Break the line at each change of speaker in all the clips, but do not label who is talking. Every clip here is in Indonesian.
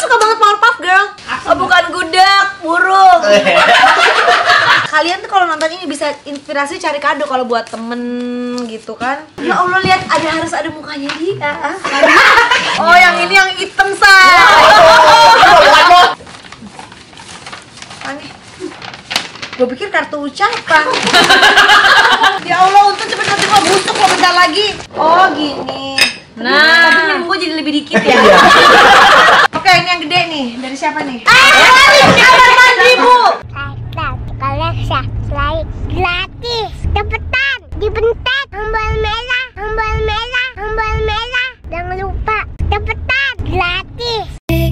suka banget Powerpuff Girl. Oh bukan gudeg, burung. Kalian tuh kalau nonton ini bisa inspirasi cari kado kalau buat temen gitu kan. Ya Allah, lihat harus ada mukanya dia. Oh yang ini yang hitam say. Aneh. Gue pikir kartu ucapan. Ya Allah, untung cepet nanti kok busuk kok bentar lagi. Oh gini. Nah, tapi minum gue jadi lebih dikit ya. Oke, ini yang gede nih. Dari siapa nih? Kamar mandi, Bu.
Kalian subscribe gratis, cepetan, dibentak tombol merah, tombol merah, tombol merah. Jangan lupa, cepetan, gratis.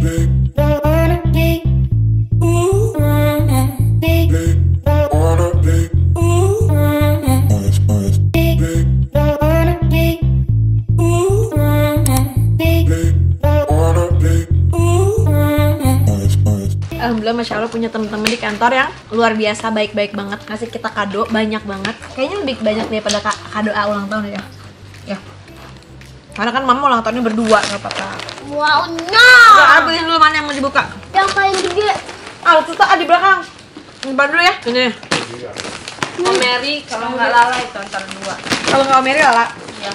Alhamdulillah, Masya Allah punya temen-temen di kantor yang luar biasa baik-baik banget, ngasih kita kado banyak banget. Kayaknya lebih banyak daripada kado ulang tahun ya. Ya. Karena kan mama ulang tahunnya berdua, nggak apa-apa.
Wow, no.
Ambilin dulu mana yang mau dibuka.
Yang paling gede.
Itu tuh di belakang. Simpan dulu ya. Ini.
Om Mary, kalau nggak Lala itu antara dua.
Kalau nggak Om Mary, Lala.
Iya.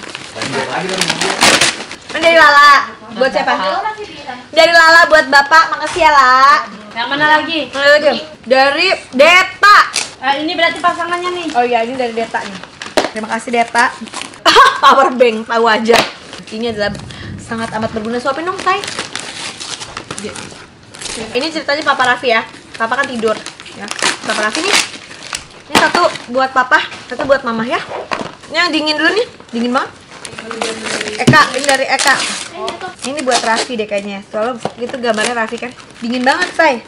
Ini dari Lala. Buat siapa? Dari Lala buat Bapak. Makasih ya, Lala.
Yang mana lagi?
Mana lagi? Dari Deta.
Ini berarti pasangannya nih.
Oh iya, ini dari Deta nih. Terima kasih Deta. Power bank, tahu aja. Ini adalah sangat amat berguna. Suapin dong, Say. Ini ceritanya Papa Raffi ya. Papa kan tidur. Ya. Papa Raffi nih. Ini satu buat Papa, satu buat Mama ya. Ini yang dingin dulu nih. Dingin banget. Eka, ini dari Eka. Ini buat Raffi deh kayaknya. Soalnya itu gambarnya Raffi kan. Dingin banget, Say.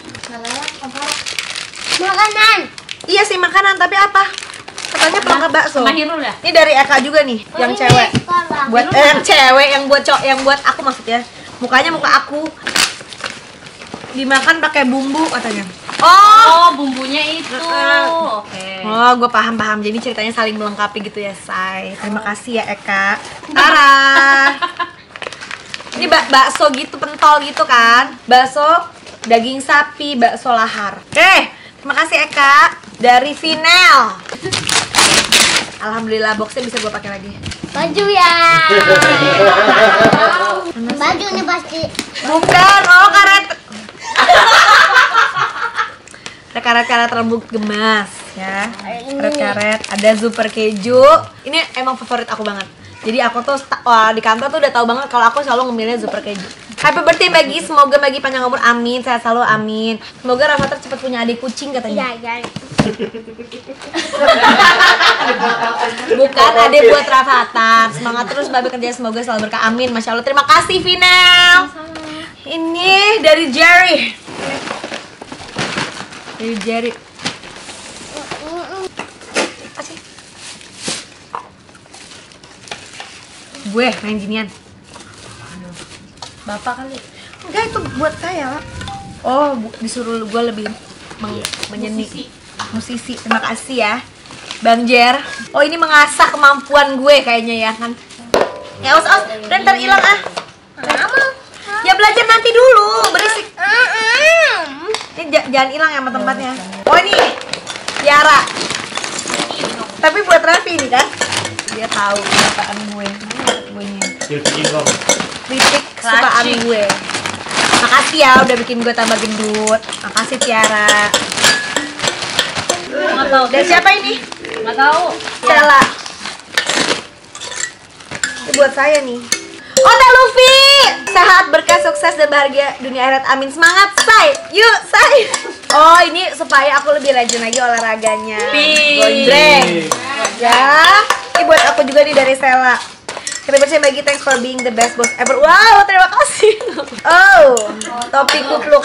Makanan.
Iya sih makanan, tapi apa? Katanya pelengkap bakso.
Sama Hirul ya?
Ini dari Eka juga nih, yang cewek. Buat yang cewek, yang buat cowok, yang buat aku maksudnya. Mukanya muka aku. Dimakan pakai bumbu katanya.
Oh, bumbunya itu. Oke.
Oh, gue paham. Jadi ceritanya saling melengkapi gitu ya, Say. Terima kasih ya Eka. Tara. Ini bakso gitu, pentol gitu kan. Bakso daging sapi, bakso lahar. Terima kasih Eka. Dari Vinel. Alhamdulillah boxnya bisa gue pakai lagi.
Baju ya. Baju nih pasti.
Bukan, karet. Ada karet-karet rambut gemas ya. Karet-karet, ada super keju. Ini emang favorit aku banget. Jadi aku tuh di kantor tuh udah tahu banget kalau aku selalu ngemilih super keju. Happy birthday Bagi, semoga Bagi panjang umur, amin, sehat selalu, amin. Semoga Rafathar cepat punya adik kucing katanya.
Iya.
Bukan, adik buat Rafathar. Semangat terus Babi kerja, semoga selalu berkah, amin. Masya Allah, terima kasih Vinel. Ini dari Jerry. Dari Jerry. Kasih. Gue main ginian.
Bapak kali.
Enggak, itu buat saya. Oh, disuruh gue lebih menyenik. Musisi. Terima kasih ya Bang Jer. Oh, ini mengasah kemampuan gue kayaknya ya kan. Ya os, ntar hilang ah. Ya belajar nanti dulu, berisik. Ini jangan hilang ya sama tempatnya. Oh, ini Tiara. Tapi buat Raffi ini kan. Dia tahu kesukaan gue. Mana bunyinya? Kritik kesukaan gue. Makasih ya udah bikin gue tambah gendut. Makasih Tiara.
Nggak tahu.
Dan siapa ini?
Nggak tahu.
Stella. Ini buat saya nih. Ota Luffy, sehat, berkah, sukses dan bahagia dunia akhirat, amin. Semangat, Say. Yuk, Say. Oh, ini supaya aku lebih rajin lagi olahraganya. Gondreng. Ya. Ini buat aku juga nih dari Stella. Happy birthday Bagi, thanks for being the best boss ever. Wow, terima kasih. Oh, topi kupluk.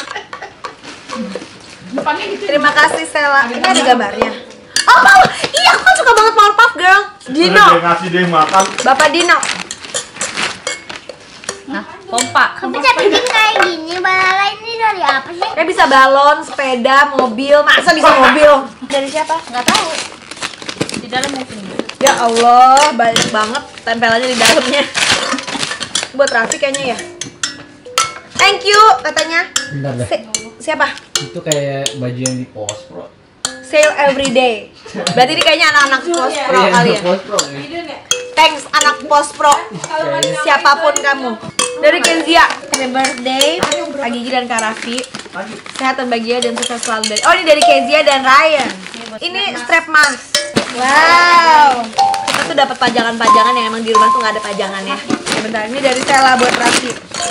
Terima kasih Stella. Ini ada gambarnya. Oh, iya aku kan suka banget Powerpuff Girl. Dino.
Ngasih dia makan.
Bapak Dino.
Nah, pompa.
Kamu bisa bikin kayak gini, balala ini dari apa sih?
Kayak bisa balon, sepeda, mobil. Masa bisa mobil? Dari siapa?
Nggak tahu. Di dalam mungkin.
Ya Allah, banyak banget tempelannya di dalamnya. Buat Raffi kayaknya ya. Thank you katanya.
Bentar dah.
Siapa?
Itu kayak baju yang di Post Pro.
Sale every day. Berarti ini kayaknya anak-anak Post Pro kali ya.
Post Pro.
Thanks anak Post Pro. Siapapun kamu. Dari Kenzia, happy birthday Kak Gigi dan Kak Raffi. Sehat dan bahagia dan sukses selalu dari. Oh, ini dari Kezia dan Ryan. Ini strap mask. Wow. Kita tuh dapat pajangan-pajangan yang emang di rumah tuh nggak ada pajangannya. Bentar, ini dari Stella buat Raffi.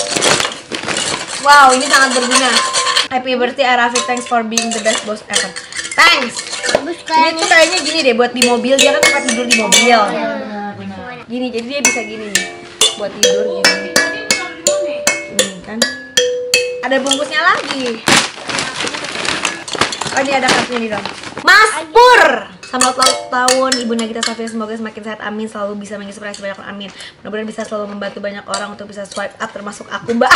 Wow, ini sangat berguna. Happy birthday Raffi, thanks for being the best boss ever. Thanks. Ini tuh kayaknya gini deh buat di mobil, dia kan tempat tidur di mobil. Gini, jadi dia bisa gini nih buat tidur gini. Kan ada bungkusnya lagi. Oh, ini ada kartunya di dalam. Mas Pur, selamat ulang tahun Ibu Nagita Safia, semoga semakin sehat, amin. Selalu bisa menginspirasi banyak orang, amin. Mudah-mudahan bisa selalu membantu banyak orang untuk bisa swipe up, termasuk aku, Mbak.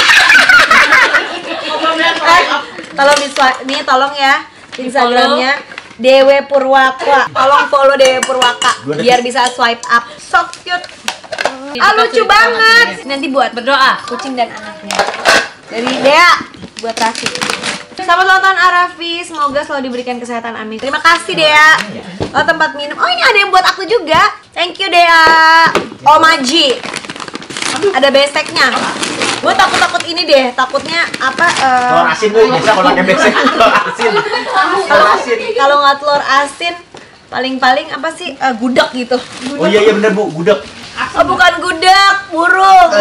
Tolong di swipe, nih tolong ya Instagramnya Dewe Purwaka. Tolong follow Dewe Purwaka biar bisa swipe up. So cute. Ah, lucu banget. Nanti buat berdoa kucing dan anaknya. Dari Dea buat Raffi. Selamat ulang tahun Raffi, semoga selalu diberikan kesehatan, amin. Terima kasih Dea. Oh, tempat minum. Oh, ini ada yang buat aku juga. Thank you Dea. Omaji. Ada beseknya. Gue takut ini deh, takutnya apa?
Telur asin tuh biasa kalau pakai besek telur asin.
Kalau nggak telur asin, paling apa sih? Gudeg gitu.
Oh iya bener Bu, gudeg.
Oh, bukan gudeg, burung.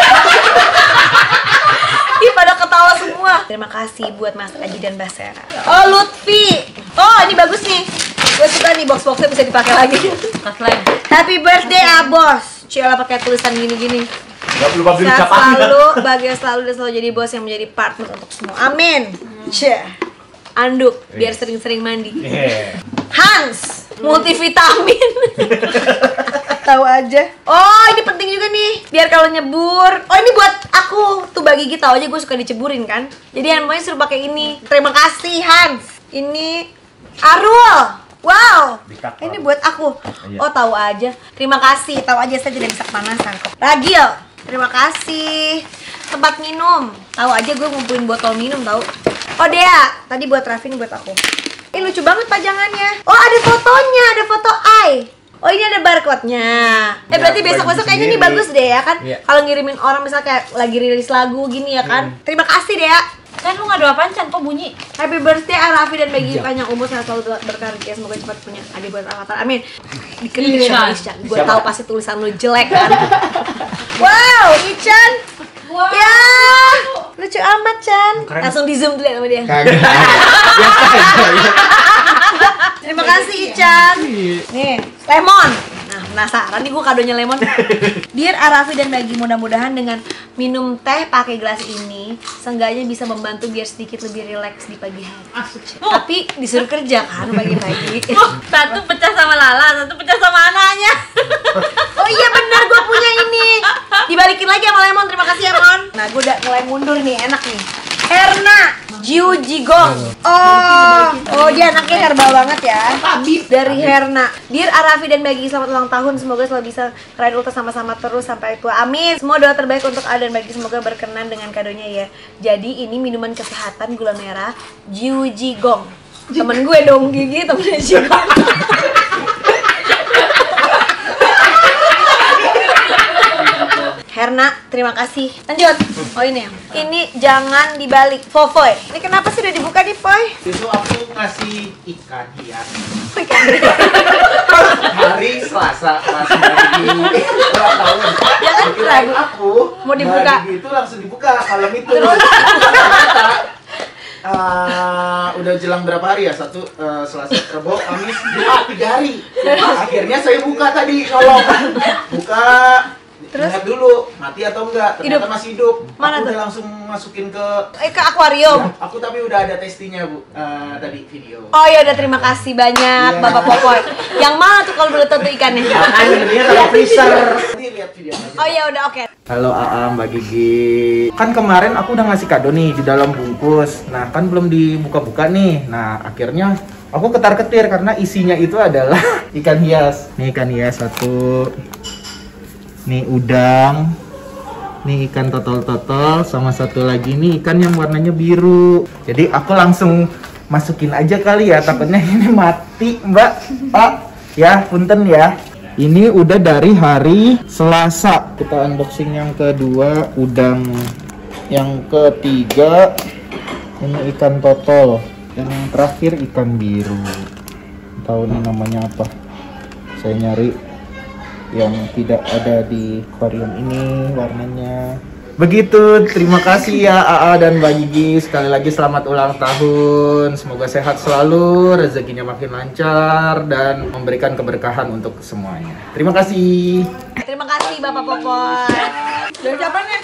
Ih, pada ketawa semua. Terima kasih buat Mas Aji dan Mbak Sera. Oh, Lutfi. Oh, ini bagus nih. Gue suka nih, box-boxnya bisa dipakai lagi. Happy birthday, Abos. Cila pakai tulisan gini-gini.
Gak lupa beli
Sehat
ucapan.
selalu, bahagia selalu, dan selalu jadi bos yang menjadi partner untuk semua. Amin. Cih. Anduk, biar sering-sering mandi. Hans, multivitamin. Tahu aja. Oh, ini penting juga nih. Biar kalau nyebur. Oh, ini buat aku. Tuh bagi Gigi tahu aja gue suka diceburin kan. Jadi namanya suruh pakai ini. Terima kasih Hans. Ini Arul. Wow. Ini buat aku. Oh, tahu aja. Terima kasih. Tahu aja saya tidak bisa kepanasan kok. Ragil. Terima kasih. Tempat minum. Tahu aja gue ngumpulin botol minum tahu. Oh, Dea. Tadi buat Raffi, ini buat aku. Lucu banget pajangannya. Oh, ada fotonya, ada foto Ai. Oh, ini ada barcode-nya. Berarti besok-besok kayaknya ini bagus deh ya kan? Kalau ngirimin orang misalnya kayak lagi rilis lagu gini ya kan? Terima kasih Dea.
Kan lu nggak doa pancan kok bunyi.
Happy birthday Raffi dan Bagi panjang umur, sehat selalu berkarya, semoga cepat punya adik buat avatar. Amin. Dikritik sama Ican. Gue tahu pasti tulisan lu jelek kan. Wow, Ican. Ya, lucu amat Chan. Langsung di zoom dulu ya sama dia. Terima kasih Ican. Nih, lemon. Nah, penasaran nih gue kadonya lemon. Dear Raffi dan Bagi, mudah-mudahan dengan minum teh pakai gelas ini seenggaknya bisa membantu biar sedikit lebih rileks di pagi hari. Tapi disuruh kerja kan pagi-pagi.
Satu pecah sama Lala, satu pecah sama anaknya.
Oh iya benar, gue punya ini. Dibalikin lagi sama lemon, terima kasih ya Mon. Nah, gue udah mulai mundur nih, enak nih. Herna Jiu Jigong. Oh dia anaknya herbal banget ya. Dari Herna. Dear Raffi dan Bagi, selamat ulang tahun. Semoga selalu bisa keren ulta sama-sama terus sampai tua. Amin. Semua doa terbaik untuk Ada dan Bagi, semoga berkenan dengan kadonya ya. Jadi ini minuman kesehatan gula merah Jiu Jigong. Temen gue dong Gigi, temennya Jigong. Herna, terima kasih. Lanjut. Oh ini ya. Ini jangan dibalik. Fofoy. Ini kenapa sih udah dibuka nih, Poy?
Itu aku ngasih ikan hias hari Selasa pas lagi ulang tahun.
Jangan ragu.
Aku
Mau dibuka.
Itu langsung dibuka malam itu. Udah jelang berapa hari ya? Selasa, Rabu, Kamis, Jumat, 3 hari. Akhirnya saya buka tadi, nolong. Buka.
Terus?
Lihat dulu, mati atau enggak, ternyata
Hidup.
masih hidup.
Mana
Aku
tuh?
udah langsung masukin ke
akuarium.
Aku tapi udah ada testinya Bu, tadi video.
Oh ya udah, terima kasih banyak Bapak Popoy. Yang mana tuh kalau boleh tentu ikannya?
Ini ada freezer. Nanti lihat video aja.
Oh ya udah, oke.
Halo Mbak Gigi. Kan kemarin aku udah ngasih kado nih di dalam bungkus. Nah, kan belum dibuka-buka nih. Nah, akhirnya aku ketar-ketir karena isinya itu adalah ikan hias. Nih ikan hias satu. Nih udang. Nih ikan totol-totol, sama satu lagi nih ikan yang warnanya biru. Jadi aku langsung masukin aja kali ya, takutnya ini mati Mbak. Pak, ya punten ya. Ini udah dari hari Selasa. Kita unboxing yang kedua, udang. Yang ketiga, ini ikan totol. Yang terakhir ikan biru. Tahu nih namanya apa? Saya nyari yang tidak ada di akuarium ini warnanya. Begitu, terima kasih ya AA dan Mbak Gigi. Sekali lagi selamat ulang tahun. Semoga sehat selalu, rezekinya makin lancar dan memberikan keberkahan untuk semuanya. Terima kasih.
Terima kasih Bapak Popon. Dari siapa nih?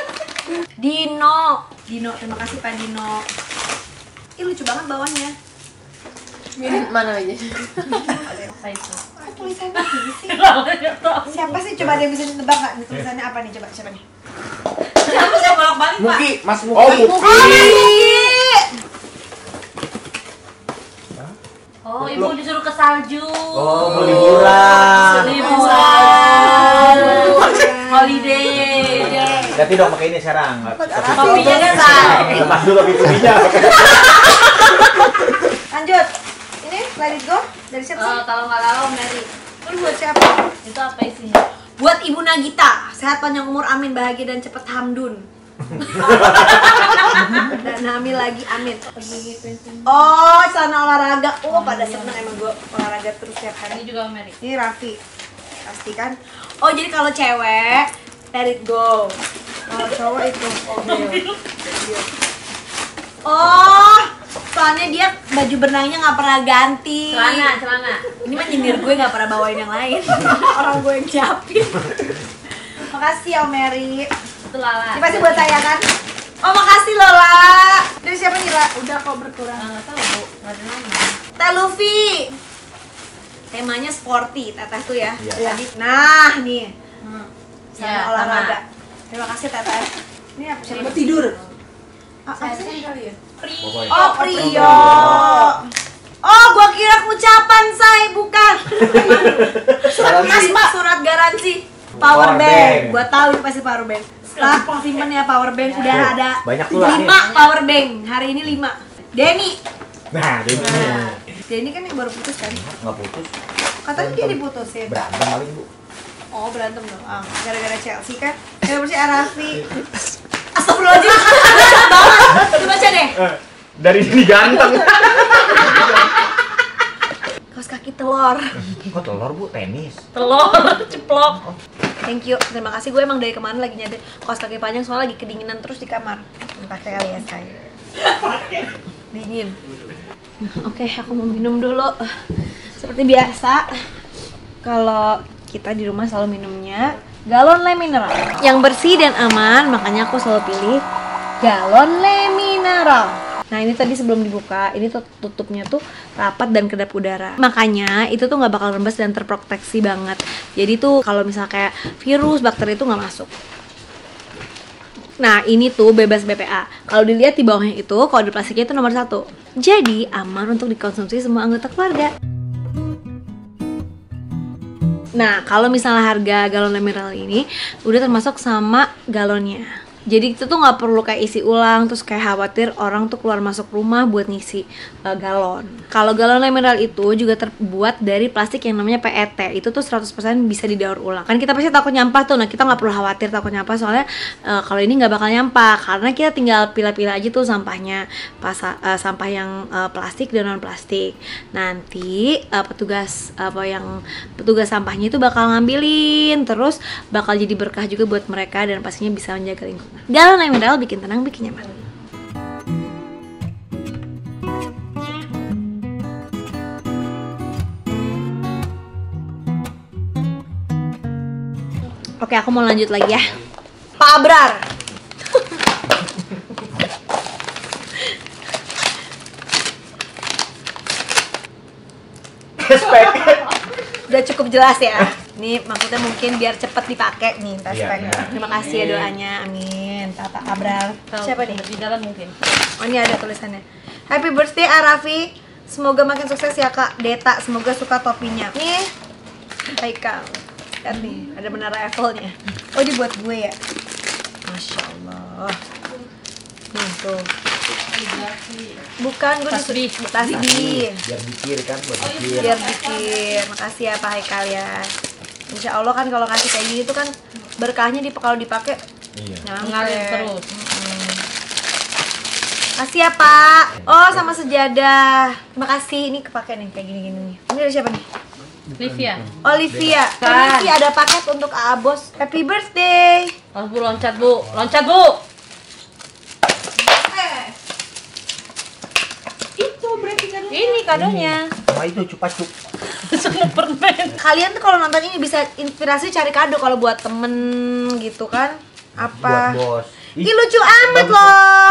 Dino. Terima kasih Pak Dino. Ih lucu banget bawahnya.
Mana aja?
Apa itu? Tulisannya gini sih. Siapa sih? Coba ada yang bisa ditebak nggak? Tulisannya apa nih? Coba siapa nih?
Siapa sih bolak-balik, Pak?
Muki, Mas Muki.
Oh, Muki.
Oh, ibu disuruh ke salju.
Oh, mau liburan.
Holiday.
Ganti dong pakai ini sekarang.
Kopinya datang.
Lepas dulu kopinya.
Lanjut. Ini let it go. Dari siapa sih?
Kalau nggak lalu Mary.
Ini buat siapa?
Itu apa isinya?
Buat Ibu Nagita. Sehat panjang umur, amin, bahagia dan cepet hamdun. Dan hamil lagi, amin. Oh, celana olahraga. Oh, pada seneng emang gue olahraga terus tiap hari.
Ini juga Mary.
Ini Raffi. Pasti kan? Oh, jadi kalau cewek let it go. Kalau cowok itu mobil. Oh, soalnya dia baju berenangnya nggak pernah ganti.
Celana.
Ini mah nyindir gue nggak pernah bawain yang lain. Orang gue yang siapin. Makasih ya Mary.
Itu Lala.
Ini pasti buat saya kan? Oh makasih Lola. Dari siapa nih La? Udah kok berkurang.
Nggak tahu Bu, nggak ada nama.
Teh Luffy. Temanya sporty, teteh tuh ya.
Iya.
Tadi. Nah nih. Sama
Ya,
olahraga. Terima kasih teteh. Ini apa? Siapa tidur? Apa sih? Oh Prio. Oh gua kira ucapan say, bukan. Surat garansi. Power bank. Gua tahu ini pasti power bank. Setelah simpen ya power bank udah ada
Banyak tuh lah.
5 power bank. Hari ini 5. Denny.
Nah, dia
Denny kan yang baru putus kan?
nggak putus.
Katanya dia diputusin.
Berantem paling Bu.
Oh berantem doang. Gara-gara Chelsea kan? Gara-gara si Arafi. Astagfirullahaladzim. Coba baca deh.
Dari sini ganteng.
Kaos kaki telur.
Kok telur Bu? Tenis.
Telur ceplok.
Thank you. Terima kasih. Gue emang dari kemarin lagi nyari kaos kaki panjang soalnya lagi kedinginan terus di kamar. Pakai alias saya. Dingin. Oke, aku mau minum dulu. Seperti biasa, kalau kita di rumah selalu minumnya galon le mineral yang bersih dan aman, makanya aku selalu pilih galon le mineral. Nah ini tadi sebelum dibuka, ini tuh tutupnya tuh rapat dan kedap udara. Makanya itu tuh nggak bakal rembes dan terproteksi banget. Jadi tuh kalau misalnya kayak virus, bakteri itu nggak masuk. Nah ini tuh bebas BPA. Kalau dilihat di bawahnya itu kode plastiknya itu nomor 1. Jadi aman untuk dikonsumsi semua anggota keluarga. Nah kalau misalnya harga galon mineral ini udah termasuk sama galonnya. Jadi itu tuh nggak perlu kayak isi ulang terus kayak khawatir orang tuh keluar masuk rumah buat ngisi galon. Kalau galon mineral itu juga terbuat dari plastik yang namanya PET. Itu tuh 100% bisa didaur ulang. Kan kita pasti takut nyampah tuh. Nah kita nggak perlu khawatir takut nyampah soalnya kalau ini nggak bakal nyampah karena kita tinggal pilih-pilih aja tuh sampahnya. Sampah yang plastik dan non plastik. Nanti petugas sampahnya itu bakal ngambilin terus bakal jadi berkah juga buat mereka dan pastinya bisa menjaga lingkungan. Galon mineral bikin tenang, bikin nyaman. Oke, aku mau lanjut lagi ya. Pak Abrar. Udah cukup jelas ya. Ini maksudnya mungkin biar cepet dipakai nih speknya. Terima kasih ya doanya, amin. Pak Abrar. Siapa nih?
Di dalam mungkin.
Oh ini ada tulisannya. Happy birthday Arafi. Semoga makin sukses ya Kak Deta. Semoga suka topinya. Nih. Baik Kak. Lihat nih, ada menara Eiffel-nya. Oh ini buat gue ya. Allah. Nih tuh. Bukan, gue
Tasbih.
Tasbih.
Biar dikir kan, buat dikir.
Biar dikir. Makasih ya Pak Haikal ya. Insya Allah kan kalau kasih kayak gitu kan berkahnya kalau dipakai
Iya.
Ngalir terus.
Makasih ya Pak. Oh sama sejadah. Terima kasih. Ini kepake nih kayak gini-gini nih. Ini dari siapa nih?
Livia.
Olivia. Permisi ada paket untuk Aa Bos. Happy birthday.
Oh, Bu loncat, Bu. Loncat, Bu.
Ini kadonya.
Sama itu cupa-cup.
Sama permen.
Kalian tuh kalau nonton ini bisa inspirasi cari kado kalau buat temen gitu kan? Apa?
Buat bos.
Ih lucu amat loh.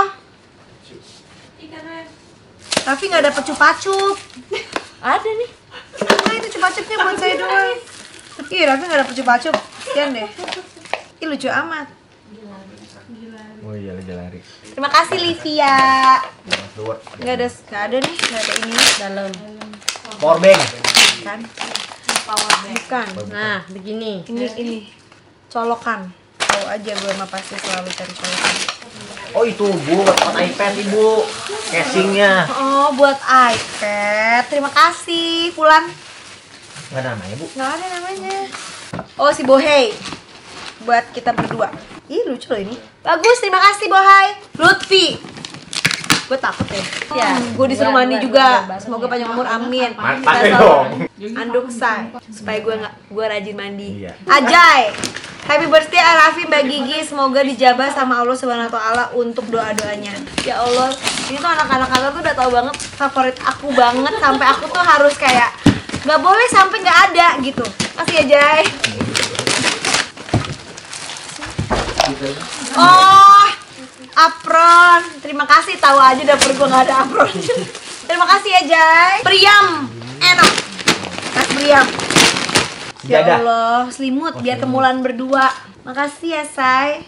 Raffi nggak dapet cupa-cup.
Ada nih.
Nah itu cupa-cupnya buat saya doang. Ih Raffi nggak dapet cupa-cup. Sekian deh. Ih lucu amat.
Oh iya, lari.
Terima kasih Livia.
Keluar.
Nggak ada nih, nggak ada ini
Dalam.
Power bank.
kan? Bukan.
Nah, begini.
Ini colokan. Tahu aja gue mah pasti selalu cari colokan.
Oh itu Bu, buat iPad Ibu. Casingnya.
Oh buat iPad. Terima kasih Fulan.
Nggak ada namanya Bu.
Nggak ada namanya. Oh si Bohei. Buat kita berdua. Ih lucu loh ini. Bagus, terima kasih Bohai. Lutfi. Gue takut ya.
Ya,
Gue disuruh mandi juga. Semoga panjang umur, amin.
Pakai
Kita
dong.
anduk say supaya gue rajin mandi.
Iya.
Ajay. Happy birthday Arafi Mbak Gigi. Semoga dijabah sama Allah Subhanahu wa taala untuk doa-doanya. Ya Allah, ini tuh anak-anak kantor tuh udah tahu banget favorit aku banget sampai aku tuh harus kayak nggak boleh sampai nggak ada gitu. Makasih ya Jay. Oh, apron. Terima kasih, tahu aja dapur gua nggak ada apron. Terima kasih ya Jay. Priam, enak. Mas Priam. Ya
Sejadah.
Allah, selimut biar kemulan berdua. Makasih ya Say.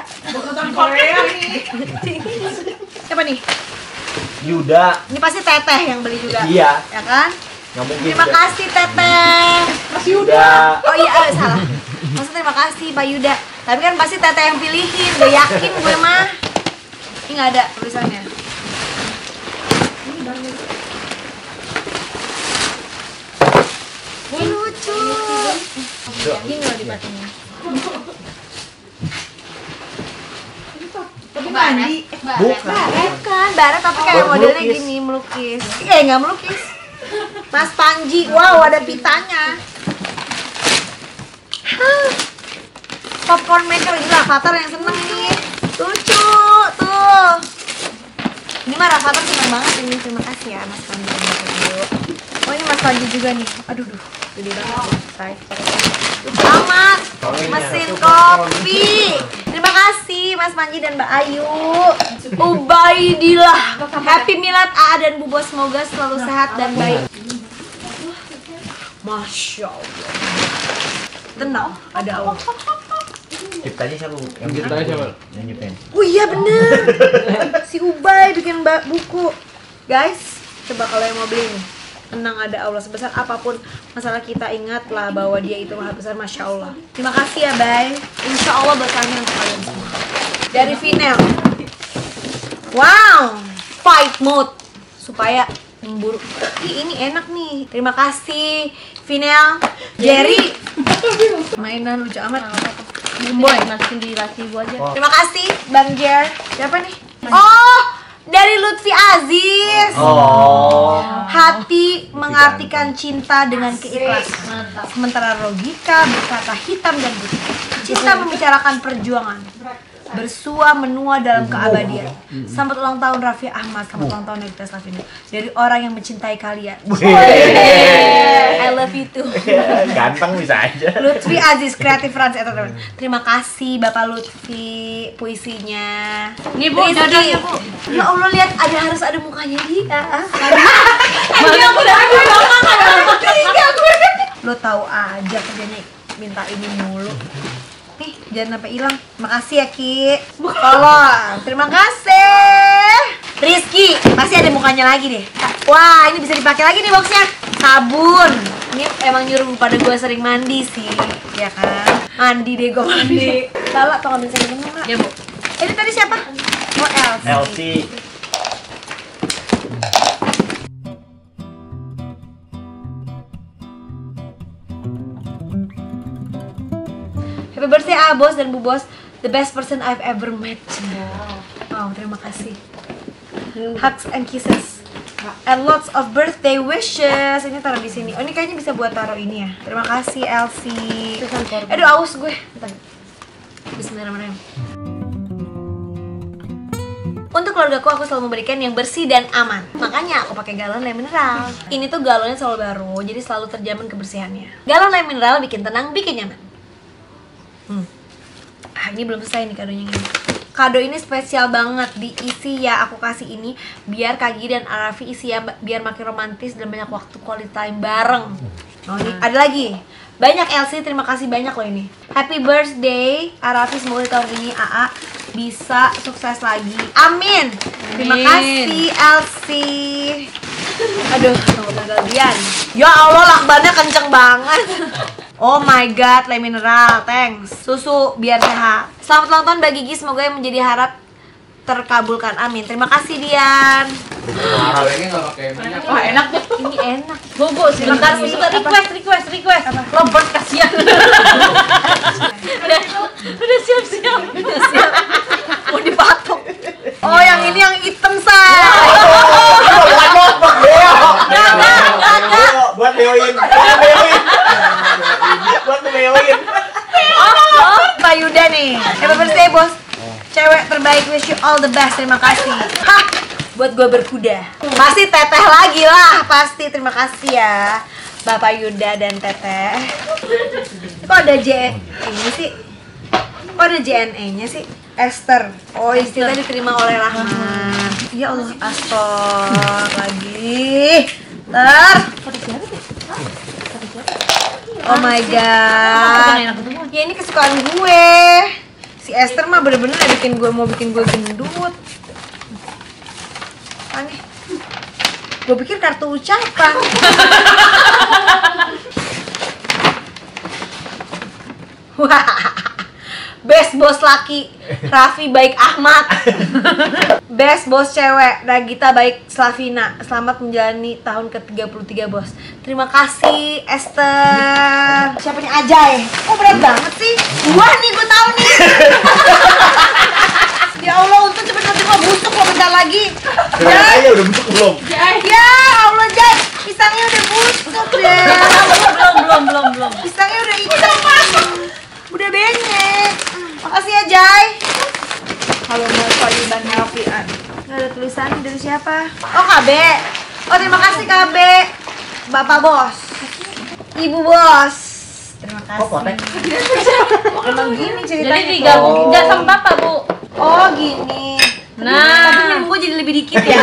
Siapa nih?
Yuda.
Ini pasti Teteh yang beli juga.
Iya.
Ya kan?
Nggak mungkin.
Terima kasih Teteh.
Yuda.
Oh iya, salah. Maksudnya terima kasih Pak Yuda. Tapi kan pasti Teteh yang pilihin, udah yakin gue mah. Ini nggak ada tulisannya. Ini lucu. Ini loh dipasangnya. Tapi mandi.
Bukan.
Bukan, baret tapi kayak
Buat
modelnya
melukis.
gini, melukis. Nggak melukis. Mas Panji, wow ada pitanya. Hah. Popcorn maker, ini Rafathar yang seneng ini. Lucu, tuh. Ini mah Rafathar seneng banget ini, terima kasih ya Mas Panji. Oh ini Mas Panji juga nih, aduh duh, gede banget size. Lucu amat, mesin kopi. Terima kasih Mas Panji dan Mbak Ayu. Ubaidillah. Happy Milad A dan Bu Bos, semoga selalu sehat dan baik. Masya Allah. Tenang, ada Allah.
Ciptanya siapa Bu? Yang
Ciptanya siapa?
Yang nyiptain.
Oh iya bener. Si Ubay bikin buku. Guys, coba kalau yang mau beli nih, tenang ada Allah, sebesar apapun masalah kita, ingatlah bahwa dia itu maha besar, Masya Allah. Terima kasih ya Bay. Insya Allah berkahnya untuk kalian semua. Dari Vinel. Wow, fight mode supaya memburu. Ih, ini enak nih. Terima kasih Vinel. Jerry. Mainan lucu amat.
Boy, masukin di laci gua aja.
Terima kasih Bang Jer. Siapa nih? Oh, dari Lutfi Aziz.
Oh.
Hati mengartikan cinta dengan keikhlasan. Sementara logika berkata hitam dan putih. Cinta membicarakan perjuangan. Bersua menua dalam keabadian. Selamat ulang tahun Raffi Ahmad. Selamat ulang tahun Nagita Slavina. Dari orang yang mencintai kalian. I love you too.
Ganteng bisa aja.
Lutfi Aziz Creative Rans Entertainment. Terima kasih Bapak Lutfi puisinya.
Nih, Bu,
Rizky.
jodohnya, Bu.
Ya Allah, lihat harus ada mukanya dia.
Mana aku udah
Lo tahu aja kerjanya minta ini mulu. Nih, jangan sampai hilang. Makasih ya Ki. Tolong. Terima kasih. Rizky, pasti ada mukanya lagi deh. Wah, ini bisa dipakai lagi nih boxnya. Sabun. Ini emang nyuruh pada gue sering mandi sih, ya kan? Mandi deh gue mandi. Lala, tolong ambil saya minum, Lala.
Ya, Bu.
Ini tadi siapa? Oh, Elsie.
Elsie.
Happy birthday Bos dan Bu Bos, the best person I've ever met. Wow, terima kasih. Hugs and kisses. And lots of birthday wishes. Ini taruh di sini. Oh, ini kayaknya bisa buat taruh ini ya. Terima kasih Elsie. Aduh, aus gue. Bentar. Bismillahirrahmanirrahim. Untuk keluargaku aku selalu memberikan yang bersih dan aman. Makanya aku pakai galon lem mineral. Ini tuh galonnya selalu baru, jadi selalu terjamin kebersihannya. Galon lem mineral bikin tenang, bikin nyaman. Ini belum selesai nih kadonya ini. Kado ini spesial banget, diisi ya, aku kasih ini biar Kak Gigi dan Arafi isi ya, biar makin romantis dan banyak waktu quality time bareng. Oh, ini ada lagi. Banyak Elsie, terima kasih banyak loh ini. Happy birthday Arafi, semoga tahun ini AA bisa sukses lagi. Amin. Terima kasih Elsie. Aduh, gagal-gagalan. Ya Allah, lakbannya kenceng banget. Oh my god, lem mineral, thanks. Susu biar sehat. Selamat ulang tahun Mbak Gigi, semoga yang menjadi harap terkabulkan. Amin. Terima kasih Dian.
Ini nggak pakai minyak.
Wah, enak deh.
Ini enak.
Bobo, sebentar sih. Request. Robert kasihan. Udah siap-siap.
Mau dipatok. Oh, yang ini yang hitam, say.
Buat beoin. Buat beoin.
Pak Yuda nih. Happy birthday, Bos. Cewek terbaik, wish you all the best. Terima kasih. Hah, buat gue berkuda. Masih Teteh lagi lah, pasti. Terima kasih ya, Bapak Yuda dan Teteh. Kok ada ini sih? Kok ada JNE-nya sih? Esther. Oh, istilahnya diterima oleh Rahman. Ya Allah, Astor lagi. Oh my god. Ya ini kesukaan gue. Si Esther mah bener-bener mau bikin gue gendut. Aneh. Gue pikir kartu ucapan. Best bos laki, Raffi baik Ahmad. Best bos cewek, Nagita baik Slavina. Selamat menjalani tahun ke-33 bos. Terima kasih Esther. Siapa nih Ajay? Oh berat banget sih. Wah nih gue tahu nih. Ya Allah, untung cepet nanti mau busuk loh bentar lagi.
Jay, udah busuk belum?
Ya Allah Jay, pisangnya udah busuk deh.
Belum.
Pisangnya udah hitam. Udah benyek. Makasih ya Jai. Kalau mau Soliban Helfian. Nggak ada tulisan dari siapa? Oh KB. Oh terima kasih KB. Bapak bos. Ibu bos. Terima kasih.
Oh, potek.
Emang gini ceritanya.
Jadi digabung nggak sama Bapak, Bu.
Oh gini.
Nah.
Tapi minum gue jadi lebih dikit ya.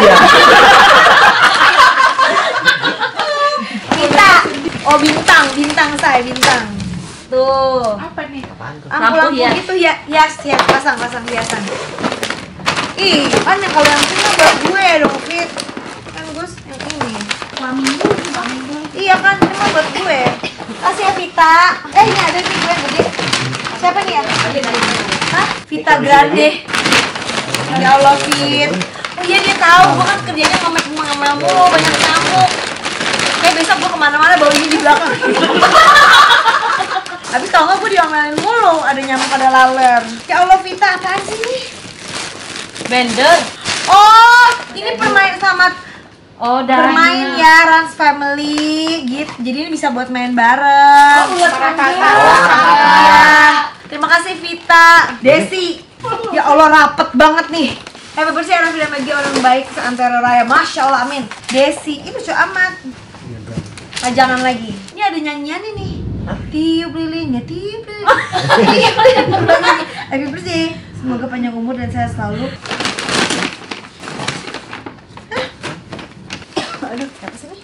Kita. Oh bintang saya bintang. Tuh.
Apa nih?
Lampu
hias.
gitu ya, hias, pasang hiasan. Ih, kan yang kalau yang ini buat gue dong, Fit. Kan Gus yang ini. Iya kan, ini mah buat gue. Kasih ya Vita. Ini ada nih gue yang gede. Siapa nih ya? Hah? Vita Grande. Ya Allah, Fit. Oh iya dia tahu, gue kan kerjanya ngomel mulu, banyak nyamuk. Kayak besok gue kemana-mana bawa ini di belakang. Habis tau gak gue diomelin mulu, ada nyamuk pada laler. Ya Allah Vita, apaan sih ini?
Blender.
Oh, ini permain sama
darahnya.
bermain ya, Rans Family gitu. Jadi ini bisa buat main bareng.
Oh, buat kakak.
Iya. Terima kasih Vita. Desi. Ya Allah rapet banget nih. Happy birthday Arafi dan bagi orang baik seantero raya. Masya Allah, amin. Desi, ini lucu amat. Jangan lagi. Ini ada nyanyian ini. Tiup lilinnya, tiup lilin. Happy birthday. Semoga panjang umur dan sehat selalu. Aduh, apa sih ini?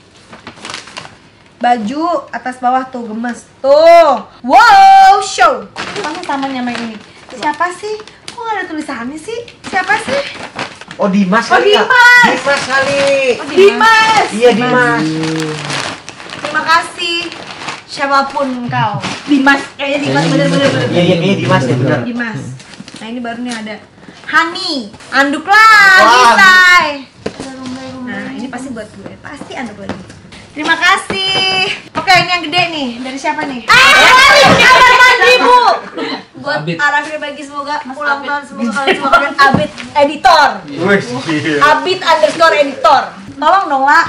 Baju atas bawah tuh gemes. Tuh. Wow, show. Apa namanya sama ini? Siapa sih? Kok gak ada tulisannya sih? Siapa sih?
Oh Dimas
Oh,
kali ya?
Dimas.
Dimas kali.
Dimas.
Iya Dimas.
Terima kasih. Siapapun kau. Dimas, kayaknya Dimas bener.
Iya kayaknya Dimas ya benar.
Dimas. Nah ini baru nih ada Hani. Anduk lagi, say. Nah, ini pasti buat gue. Pasti anduk lagi. Terima kasih. Oke, ini yang gede nih. Dari siapa nih? Kamar mandi, Bu. Buat Arafil bagi semoga ulang tahun semoga kalian semua kalian Abid editor. Abid underscore editor. Tolong dong, La.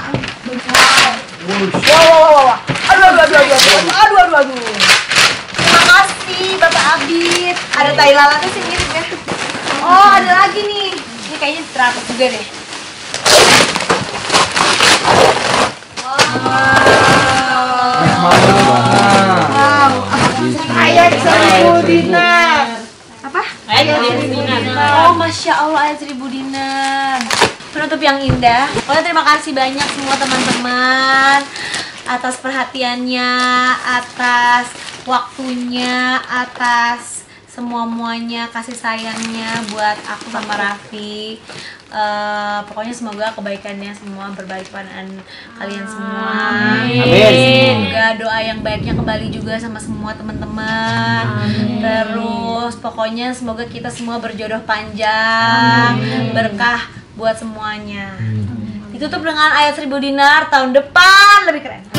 Wow. Aduh. Terima kasih Bapak Abid. Ada tai lalatnya sih mirip ya. Oh, ada lagi nih. Ini kayaknya teratur juga deh. Wow.
Ayat 1000 dinar.
Apa?
Ayat 1000 dinar.
Oh, Masya Allah, ayat 1000 dinar. Penutup yang indah. Pokoknya terima kasih banyak semua teman-teman atas perhatiannya, atas waktunya, atas semua-muanya, kasih sayangnya buat aku sama Raffi. Pokoknya semoga kebaikannya semua berbalik pada kalian semua.
Amin.
Semoga doa yang baiknya kembali juga sama semua teman-teman. Terus pokoknya semoga kita semua berjodoh panjang, berkah buat semuanya. Ditutup dengan ayat 1000 dinar, tahun depan lebih keren.